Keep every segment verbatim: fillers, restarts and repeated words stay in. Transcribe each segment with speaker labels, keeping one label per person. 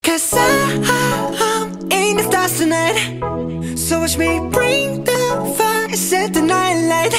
Speaker 1: Cause I'm in the stars tonight. So watch me bring the fire, set the night light.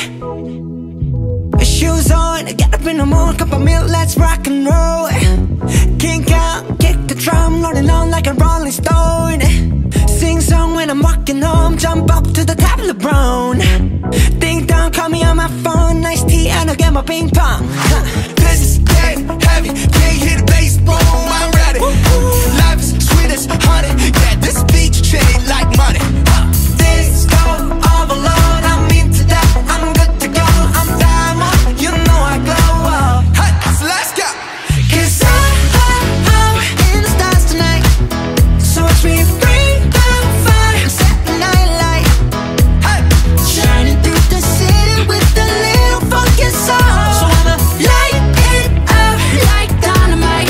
Speaker 1: Shoes on, get up in the morning, cup of milk, let's rock and roll. Kink out, kick the drum, rolling on like a rolling stone. Sing song when I'm walking home, jump up to the top of the brown. Ding dong, call me on my phone, nice tea and I'll get my ping pong.
Speaker 2: This is getting heavy, can't hear the bass, boom, I'm ready. Life is sweet as honey, yeah, this beat chain like money.
Speaker 1: This go overload, I'm into that, I'm good to go, I'm diamond, you know I glow.
Speaker 2: Hey, so let's go.
Speaker 1: Cause I'm, I'm in the stars tonight. So watch me bring the fire, set the night light.
Speaker 2: Hey,
Speaker 1: Shining through the city with a little funky soul. So I'ma light it up like dynamite.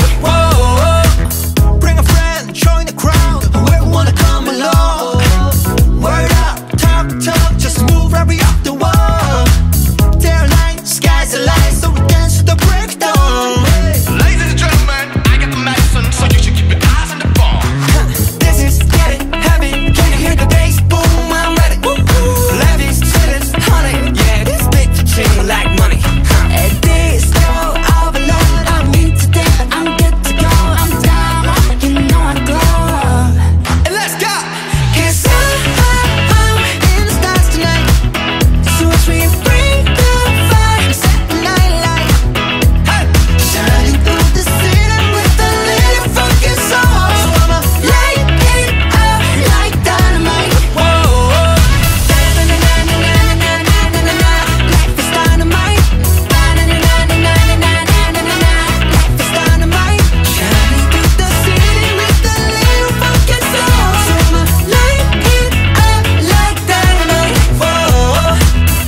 Speaker 2: whoa, bring a friend, join the crowd, whoever wanna come along. Word up, talk, talk, just move right off the wall. Day or night, sky's the light, so we dance to the breakdown. Ladies and gentlemen, I got the medicine, so you should keep your eyes on the ball.
Speaker 1: This is getting heavy, can you hear the bass? Boom, I'm ready. Life is sweet as honey, yeah, this beat chain like money. And this go overload, I'm into that, I'm good to go, I'm down, you know I glow.
Speaker 2: And let's go.
Speaker 1: Cause I'm, I'm in the stars tonight. So watch me bring the fire, set the night light.
Speaker 2: Hey,
Speaker 1: Shining through the city with a little funky soul. So I'ma light it up like dynamite.
Speaker 2: whoa,
Speaker 1: Da-na-na-na-na-na-na-na-na-na. Life is dynamite. Da-na-na-na-na-na-na-na-na-na. Life is dynamite. Shining through the city with a little funky soul. So I'ma light it up like dynamite. Whoa.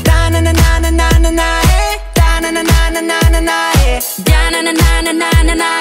Speaker 1: Da-na-na-na-na-na-na-na. Da-na-na-na-na-na-na. Da-na-na-na-na-na-na.